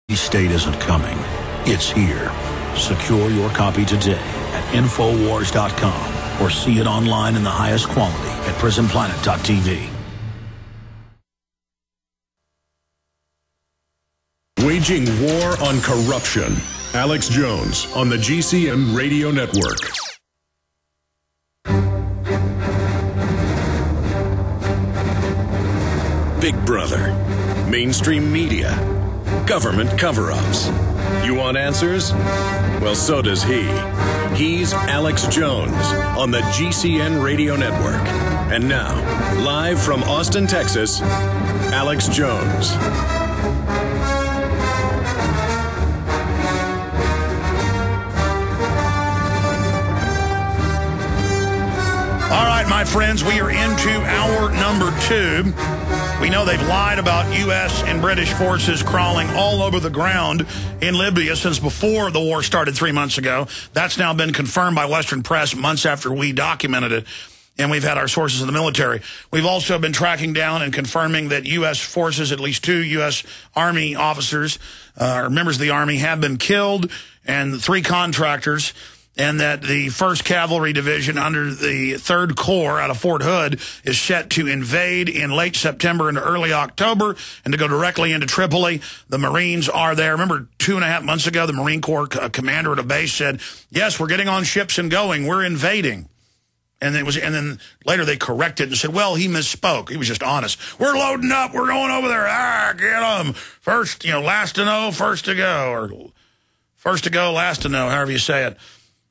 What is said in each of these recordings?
State isn't coming. It's here. Secure your copy today at Infowars.com or see it online in the highest quality at PrisonPlanet.tv. Waging war on corruption. Alex Jones on the GCN Radio Network. Big Brother, mainstream media, government cover-ups. You want answers? Well, so does he. He's Alex Jones on the GCN Radio Network. And now, live from Austin, Texas, Alex Jones. All right, my friends, we are into hour number 2. We know they've lied about U.S. and British forces crawling all over the ground in Libya since before the war started 3 months ago. That's now been confirmed by Western press months after we documented it, and we've had our sources in the military. We've also been tracking down and confirming that U.S. forces, at least 2 U.S. Army officers or members of the Army, have been killed, and 3 contractors, and that the 1st Cavalry Division under the 3rd Corps out of Fort Hood is set to invade in late September into early October and to go directly into Tripoli. The Marines are there. Remember, 2.5 months ago, the Marine Corps commander at a base said, yes, we're getting on ships and going. We're invading. And then later they corrected and said, well, he misspoke. He was just honest. We're loading up. We're going over there. Get them. First, last to know, first to go. Or first to go, last to know, however you say it.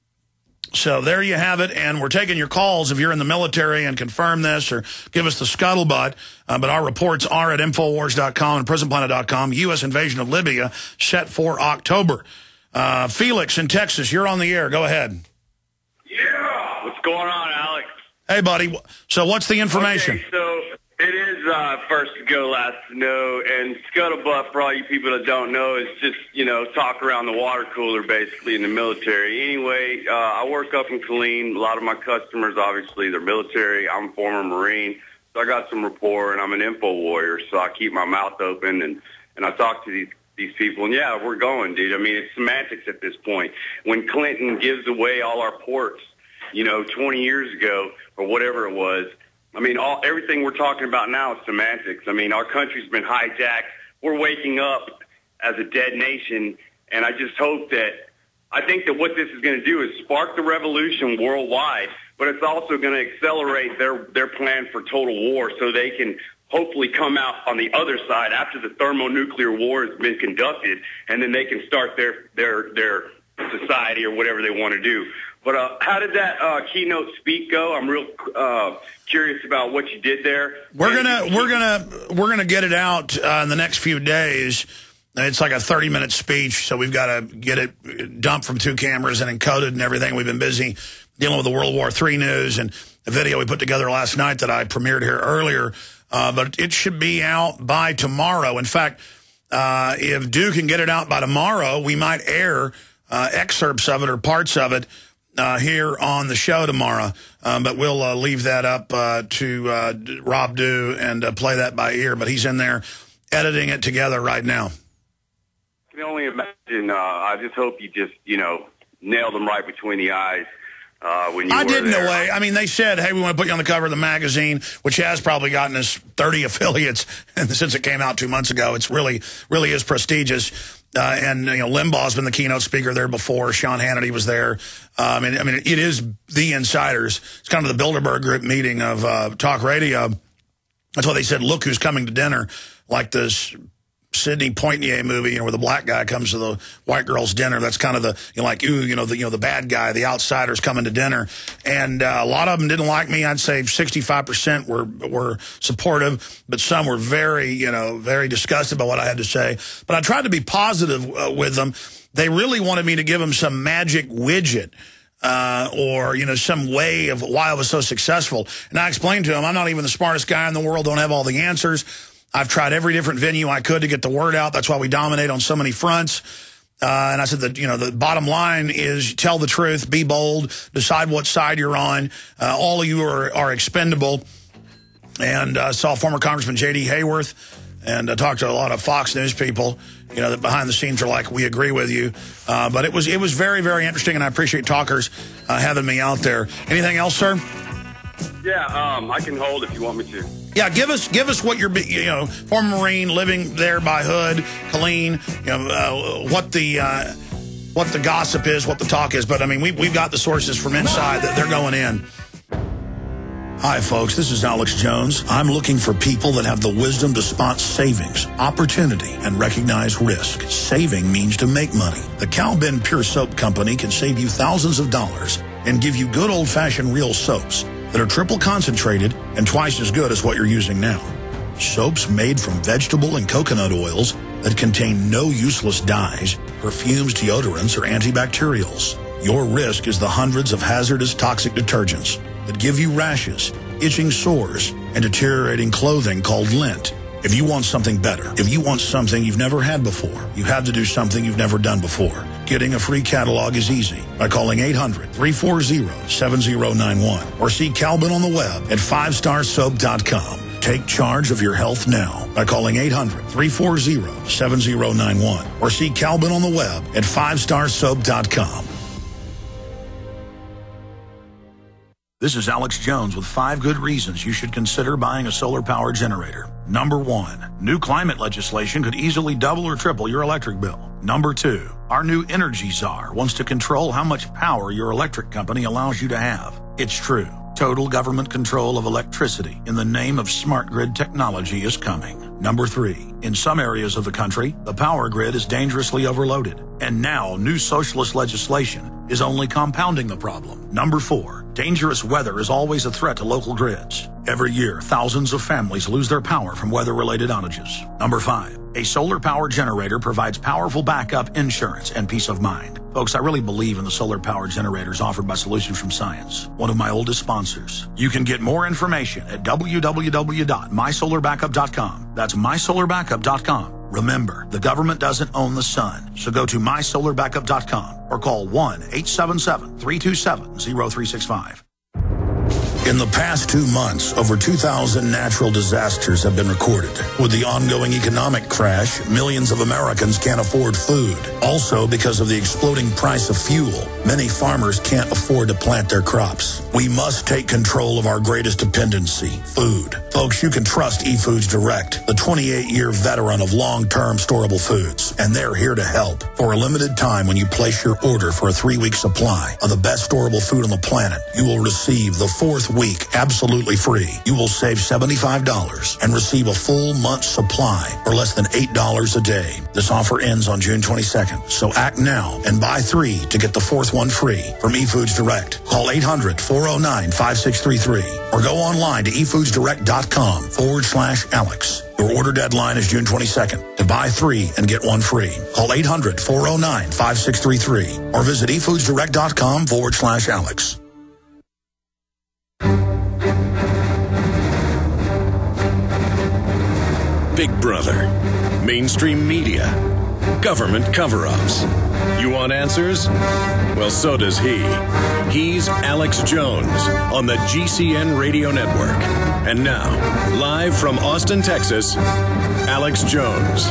So there you have it, and we're taking your calls if you're in the military and confirm this or give us the scuttlebutt. But our reports are at Infowars.com and PrisonPlanet.com. U.S. invasion of Libya set for October. Felix in Texas, you're on the air. Go ahead. Yeah. What's going on, Alex? Hey, buddy. So what's the information? Okay, so it is first to go, last to know, and scuttlebutt, for all you people that don't know, is just, talk around the water cooler, basically, in the military. Anyway, I work up in Killeen. A lot of my customers, obviously, they're military. I'm a former Marine, so I got some rapport, and I'm an info warrior, so I keep my mouth open, and I talk to these people, and yeah, we're going, dude. I mean, it's semantics at this point. When Clinton gives away all our ports, 20 years ago, or whatever it was, I mean, everything we're talking about now is semantics. I mean, our country's been hijacked. We're waking up as a dead nation, and I just hope I think that what this is going to do is spark the revolution worldwide, but it's also going to accelerate their plan for total war so they can hopefully come out on the other side after the thermonuclear war has been conducted, and then they can start their society or whatever they want to do. But how did that keynote speak go? I'm real curious about what you did there. We're gonna get it out in the next few days. It's like a 30-minute speech, so we've got to get it dumped from 2 cameras and encoded and everything. We've been busy dealing with the World War III news and the video we put together last night that I premiered here earlier. But it should be out by tomorrow. In fact, if Duke can get it out by tomorrow, we might air excerpts of it or parts of it here on the show tomorrow, but we'll leave that up to Rob Dew and play that by ear. But he's in there editing it together right now. I can only imagine. I just hope you just, nailed them right between the eyes when you I were did in there. a way. I mean, they said, hey, we want to put you on the cover of the magazine, which has probably gotten us 30 affiliates since it came out 2 months ago. It's really is prestigious. And Limbaugh's been the keynote speaker there before. Sean Hannity was there. I mean, it is the insiders. It's kind of the Bilderberg group meeting of talk radio. That's why they said, look who's coming to dinner, like this Sidney Poitier movie, where the black guy comes to the white girl's dinner. That's kind of the the bad guy, the outsider's coming to dinner. And a lot of them didn't like me. I'd say 65% were supportive, but some were very disgusted by what I had to say. But I tried to be positive with them. They really wanted me to give them some magic widget. Or some way of why I was so successful. And I explained to them, I'm not even the smartest guy in the world, don't have all the answers. I've tried every different venue I could to get the word out. That's why we dominate on so many fronts. And I said that, the bottom line is tell the truth, be bold, decide what side you're on. All of you are expendable. And saw former Congressman J.D. Hayworth and talked to a lot of Fox News people. you know, that behind the scenes are like, we agree with you. But it was very, very interesting, and I appreciate talkers having me out there. Anything else, sir? Yeah, I can hold if you want me to. Yeah, give us what you're, you know, former Marine, living there by Hood, Colleen, you know, what the gossip is, what the talk is. But, I mean, we've got the sources from inside that they're going in. Hi, folks. This is Alex Jones. I'm looking for people that have the wisdom to spot savings, opportunity, and recognize risk. Saving means to make money. The Cal-Ben Pure Soap Company can save you thousands of dollars and give you good old-fashioned real soaps that are triple concentrated and twice as good as what you're using now. Soaps made from vegetable and coconut oils that contain no useless dyes, perfumes, deodorants, or antibacterials. Your risk is the hundreds of hazardous toxic detergents that give you rashes, itching sores, and deteriorating clothing called lint. If you want something better, if you want something you've never had before, you have to do something you've never done before. Getting a free catalog is easy by calling 800-340-7091 or see Calvin on the web at 5starsoap.com. Take charge of your health now by calling 800-340-7091 or see Calvin on the web at 5starsoap.com. This is Alex Jones with 5 good reasons you should consider buying a solar power generator. Number 1, new climate legislation could easily double or triple your electric bill. Number 2, our new energy czar wants to control how much power your electric company allows you to have. It's true. Total government control of electricity in the name of smart grid technology is coming. Number 3, in some areas of the country, the power grid is dangerously overloaded. And now new socialist legislation is only compounding the problem. Number 4, dangerous weather is always a threat to local grids. Every year, thousands of families lose their power from weather-related outages. Number 5, a solar power generator provides powerful backup insurance and peace of mind. Folks, I really believe in the solar power generators offered by Solutions from Science, one of my oldest sponsors. You can get more information at www.mysolarbackup.com. That's mysolarbackup.com. Remember, the government doesn't own the sun, so go to mysolarbackup.com or call 1-877-327-0365. In the past 2 months, over 2,000 natural disasters have been recorded. With the ongoing economic crash, millions of Americans can't afford food. Also, because of the exploding price of fuel, many farmers can't afford to plant their crops. We must take control of our greatest dependency, food. Folks, you can trust eFoods Direct, the 28-year veteran of long-term storable foods, and they're here to help. For a limited time, when you place your order for a 3-week supply of the best storable food on the planet, you will receive the 4th week absolutely free. You will save $75 and receive a full month's supply for less than $8 a day. This offer ends on June 22nd, so act now and buy 3 to get the 4th one free from eFoods Direct. Call 800-409-5633 or go online to efoodsdirect.com/Alex. Your order deadline is June 22nd. To buy 3 and get 1 free, call 800-409-5633 or visit efoodsdirect.com/Alex. Big Brother, mainstream media, government cover-ups. You want answers? Well, so does he. He's Alex Jones on the GCN Radio Network. And now, live from Austin, Texas, Alex Jones.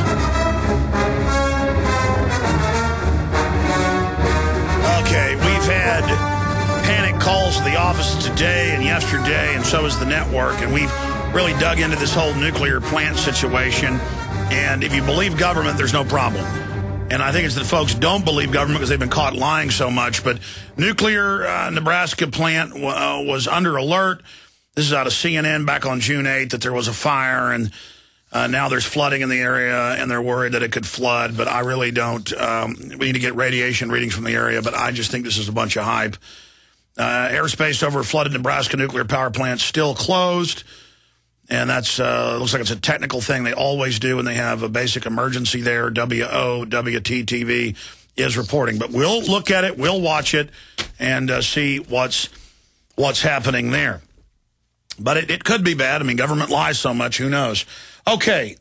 Okay, we've had panic calls to the office today and yesterday, and so has the network, and we've really dug into this whole nuclear plant situation. And if you believe government, there's no problem. And I think it's that folks don't believe government because they've been caught lying so much. But nuclear Nebraska plant was under alert. This is out of CNN back on June 8th that there was a fire, and now there's flooding in the area, and they're worried that it could flood. But I really don't. We need to get radiation readings from the area, but I just think this is a bunch of hype. Airspace over flooded Nebraska nuclear power plant still closed. And that's looks like it's a technical thing they always do when they have a basic emergency there. WOWT-TV is reporting. But we'll look at it, we'll watch it, and see what's happening there. But it could be bad. I mean, government lies so much, who knows? Okay,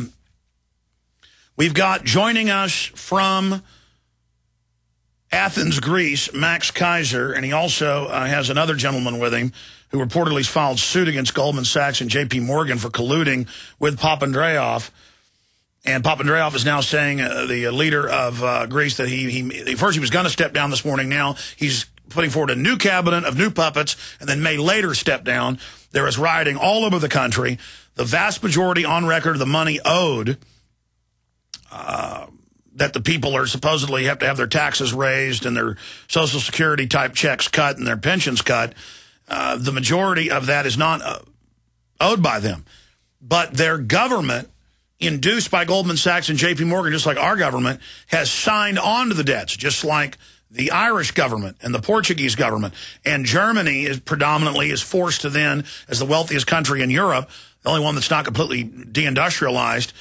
we've got joining us from Athens, Greece, Max Keiser, and he also has another gentleman with him who reportedly filed suit against Goldman Sachs and J.P. Morgan for colluding with Papandreou. And Papandreou is now saying, the leader of Greece, that first he was going to step down this morning. Now he's putting forward a new cabinet of new puppets, and then may later step down. There is rioting all over the country. The vast majority on record of the money owed, that the people are supposedly have to have their taxes raised and their Social Security type checks cut and their pensions cut, the majority of that is not owed by them. But their government, induced by Goldman Sachs and J.P. Morgan, just like our government, has signed on to the debts, just like the Irish government and the Portuguese government. And Germany is predominantly forced to then, as the wealthiest country in Europe, the only one that's not completely deindustrialized,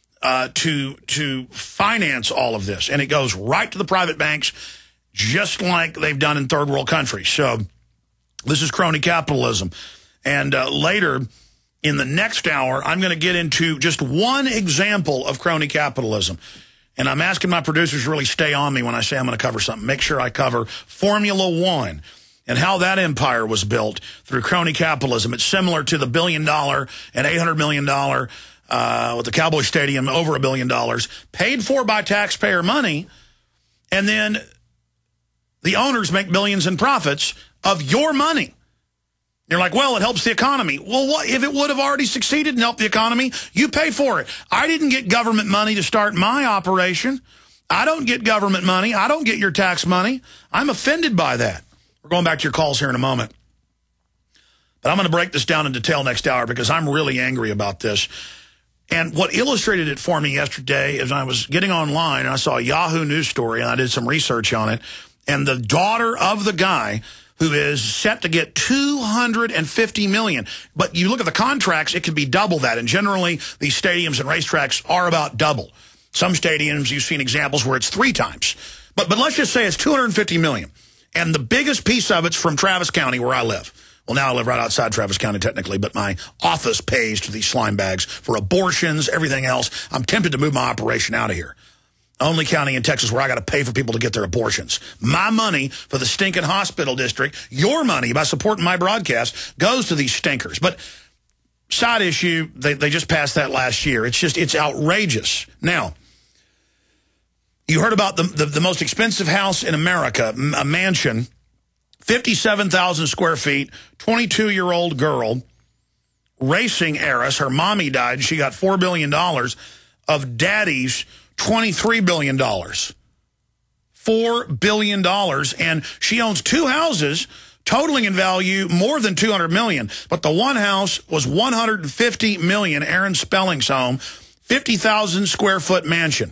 to finance all of this. And it goes right to the private banks, just like they've done in third world countries. So this is crony capitalism. And later in the next hour, I'm going to get into just one example of crony capitalism. And I'm asking my producers to really stay on me when I say I'm going to cover something. Make sure I cover Formula One and how that empire was built through crony capitalism. It's similar to the $1 billion and $800 million with the Cowboy Stadium, over $1 billion, paid for by taxpayer money, and then the owners make billions in profits of your money. You're like, well, it helps the economy. Well, what if it would have already succeeded and helped the economy? You pay for it. I didn't get government money to start my operation. I don't get government money. I don't get your tax money. I'm offended by that. We're going back to your calls here in a moment. But I'm going to break this down in detail next hour because I'm really angry about this. And what illustrated it for me yesterday is I was getting online and I saw a Yahoo News story and I did some research on it. And the daughter of the guy who is set to get $250 million. But you look at the contracts, it could be double that. And generally, these stadiums and racetracks are about double. Some stadiums, you've seen examples where it's 3 times. But let's just say it's $250 million. And the biggest piece of it's from Travis County, where I live. Well, now I live right outside Travis County, technically, but my office pays to these slime bags for abortions, everything else. I'm tempted to move my operation out of here. Only county in Texas where I got to pay for people to get their abortions. My money for the stinking hospital district, your money by supporting my broadcast, goes to these stinkers. But side issue, they just passed that last year. It's outrageous. Now, you heard about the most expensive house in America, a mansion, 57,000 square feet, 22-year-old girl, racing heiress. Her mommy died. She got $4 billion of daddy's $23 billion. $4 billion. And she owns 2 houses, totaling in value more than $200 million. But the one house was $150 million, Aaron Spelling's home, 50,000 square foot mansion.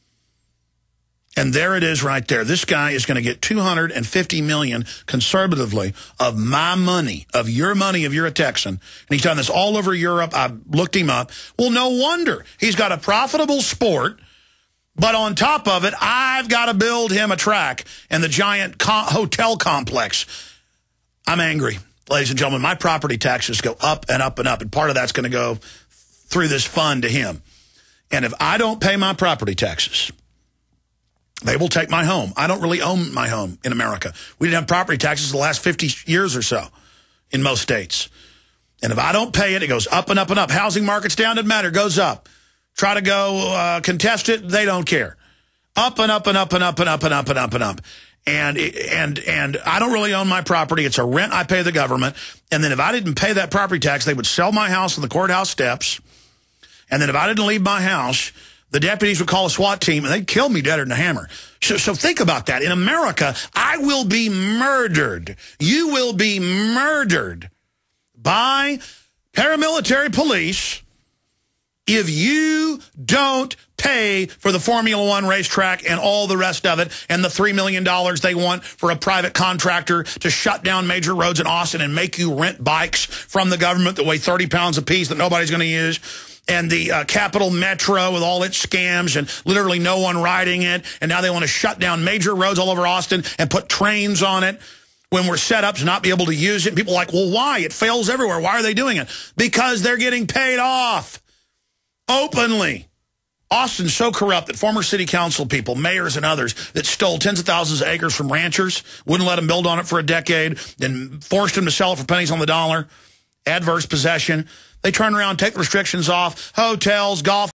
And there it is right there. This guy is going to get $250 million conservatively of my money, of your money, if you're a Texan. And he's done this all over Europe. I looked him up. Well, no wonder. He's got a profitable sport. But on top of it, I've got to build him a track and the giant hotel complex. I'm angry, ladies and gentlemen. My property taxes go up and up and up, and part of that's going to go through this fund to him. And if I don't pay my property taxes, they will take my home. I don't really own my home in America. We didn't have property taxes the last 50 years or so in most states. And if I don't pay it, it goes up and up and up. Housing market's down, doesn't matter, goes up. Try to go contest it, they don't care. Up and up and up and up and up and up and up and up. And I don't really own my property. It's a rent I pay the government. And then if I didn't pay that property tax, they would sell my house on the courthouse steps. And then if I didn't leave my house, the deputies would call a SWAT team and they'd kill me deader than a hammer. So think about that. In America, I will be murdered. You will be murdered by paramilitary police if you don't pay for the Formula One racetrack and all the rest of it and the $3 million they want for a private contractor to shut down major roads in Austin and make you rent bikes from the government that weigh 30 pounds apiece that nobody's going to use. And the Capital Metro with all its scams and literally no one riding it. And now they want to shut down major roads all over Austin and put trains on it when we're set up to not be able to use it. And people are like, well, why? It fails everywhere. Why are they doing it? Because they're getting paid off openly. Austin's so corrupt that former city council people, mayors and others that stole tens of thousands of acres from ranchers, wouldn't let them build on it for a decade, then forced them to sell it for pennies on the dollar, adverse possession. They turn around, take the restrictions off, hotels, golf